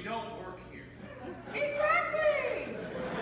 you don't work here. Exactly!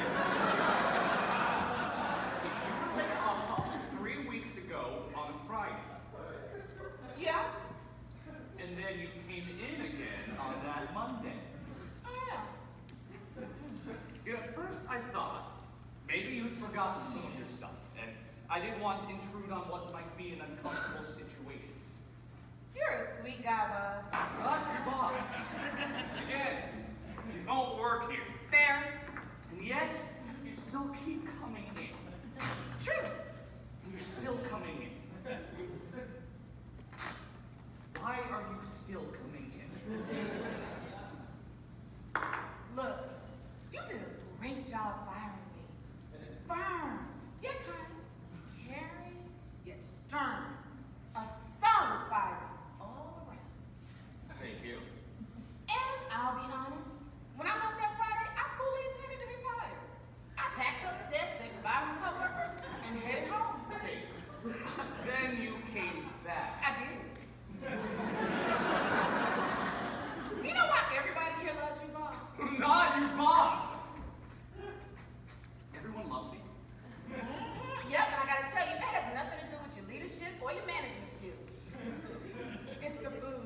You were laid off 3 weeks ago on a Friday. Yeah? And then you came in again on that Monday. Oh, yeah. You know, at first I thought maybe you'd forgotten some of your stuff, and I didn't want to intrude on what might be an uncomfortable situation. You're a sweet guy, boss. Not your boss. Again, you don't work here. Fair. And yet, you still keep coming in. True. And you're still coming in. Why are you still coming in? Look, you did a great job firing me. Firm, yet kind, caring, yet stern. A solid firing all around. Thank you. And I'll be honest, when I left that Friday, I fully intended to be fired. I packed up the desk, said goodbye to the coworkers, and headed home. Okay. Then you came back. I did. Do you know why everybody here loves you, boss? Not your boss. Everyone loves me. Yep, and I gotta tell you, that has nothing to do with your leadership or your management skills. It's the food.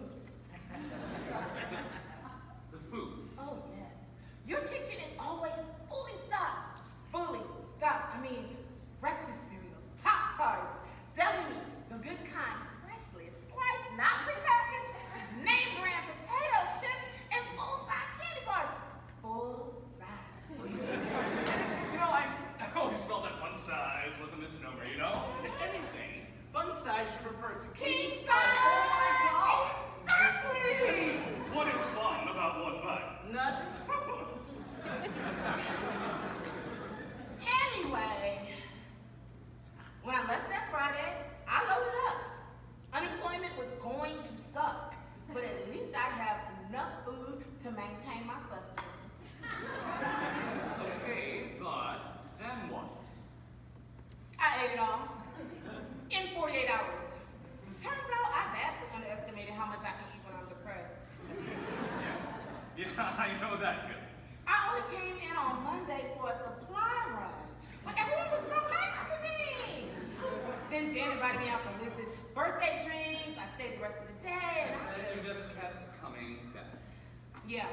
The food. Oh, yes. Your kitchen is always fully stocked. Fully stocked. I mean, breakfast cereals, Pop-Tarts, deli meats, the good kind, freshly sliced, not prepackaged, name brand potato chips, and full-size candy bars. Full size. You know, I always felt that fun size was a misnomer, you know? If anything, fun size should refer to king King size. size! Oh my God! Exactly! What is fun about one bite? Nothing. Anyway, when I left that Friday, I loaded up. Unemployment was going to suck, but at least I'd have enough food to maintain my sustenance. Okay, but then what? I ate it all in 48 hours. Turns out I vastly underestimated how much I can eat when I'm depressed. Yeah, I know that feeling. I only came in on Monday for a supply run, but everyone was so nice to me. Then Jan invited me out for Liz's birthday drinks. I stayed the rest of the day, and And you just kept coming back. yeah.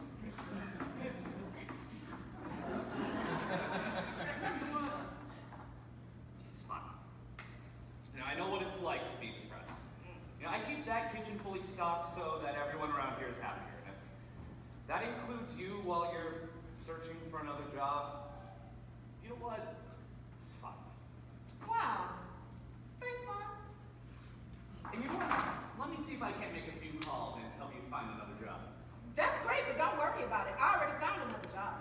It's fine. You know, I know what it's like to be depressed. You know, I keep that kitchen fully stocked so that everyone around here is happier. And if that includes you while you're searching for another job, you know what? It's fine. Wow. Thanks, boss. And you know what? Let me see if I can't make a few calls and help you find another job. That's great, but don't worry about it. I already found another job.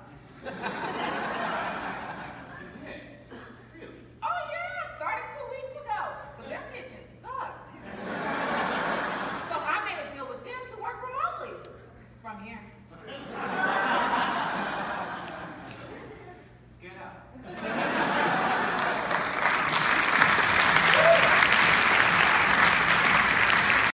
You did? Really? Oh yeah, started 2 weeks ago, but their kitchen sucks. So I made a deal with them to work remotely from here.